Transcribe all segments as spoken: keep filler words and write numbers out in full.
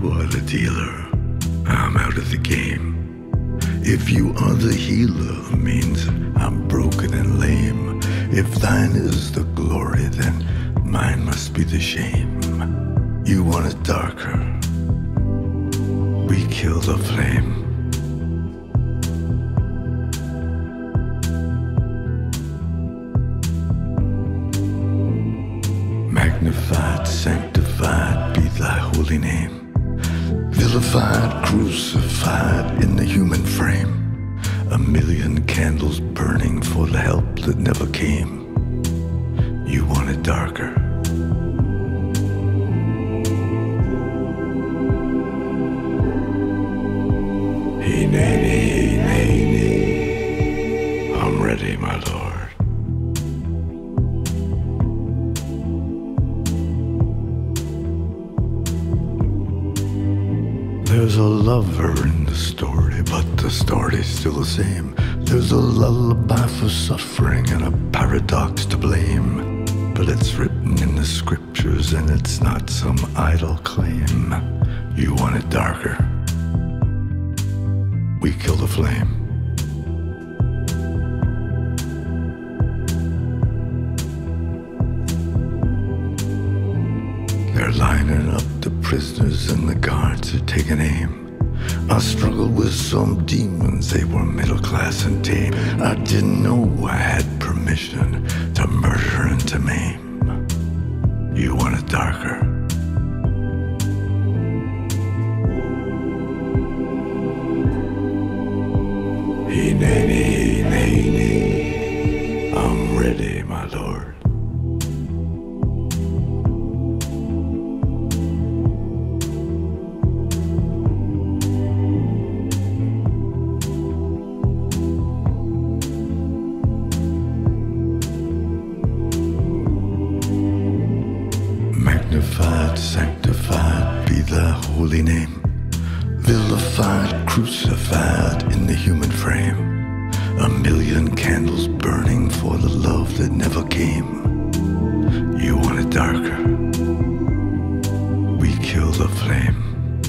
are the dealer, I'm out of the game. If you are the healer, means I'm broken and lame. If thine is the glory, then mine must be the shame. You want it darker, we kill the flame. Magnified, sanctified be thy holy name. Vilified, crucified in the human frame. A million candles burning for the help that never came. You want it darker. Hey, nay, nay, nay, nay. I'm ready, my lord. There's a lover in the story, but the story's still the same. There's a lullaby for suffering and a paradox to blame. But it's written in the scriptures and it's not some idle claim. You want it darker, we kill the flame. They're lining up the prisoners and the guards are taking aim. I struggled with some demons, they were middle class and tame. I didn't know I had permission to murder and to maim. You want it darker, hey, nay, nay, nay, nay. I'm ready, my lord. Magnified, sanctified be thy holy name. Vilified, crucified in the human frame. A million candles burning for the love that never came. You want it darker, we kill the flame.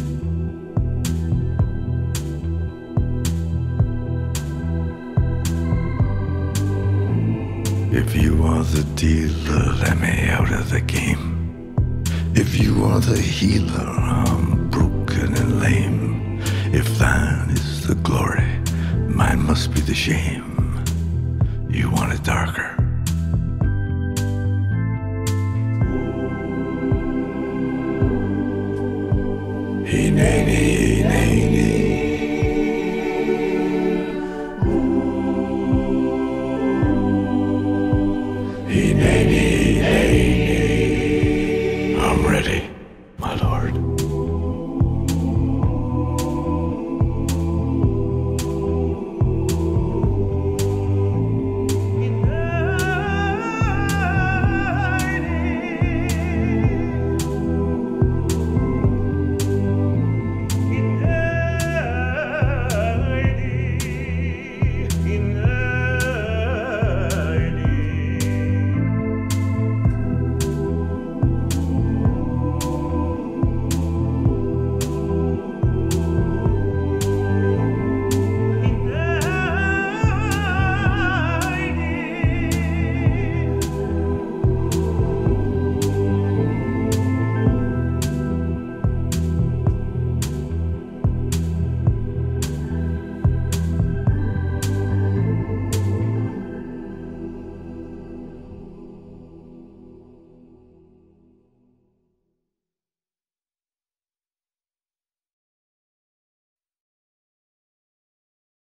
If you are the dealer, let me out of the game. If you are the healer, I'm broken and lame. If thine is the glory, mine must be the shame. You want it darker, hey, nay, nay, nay, nay.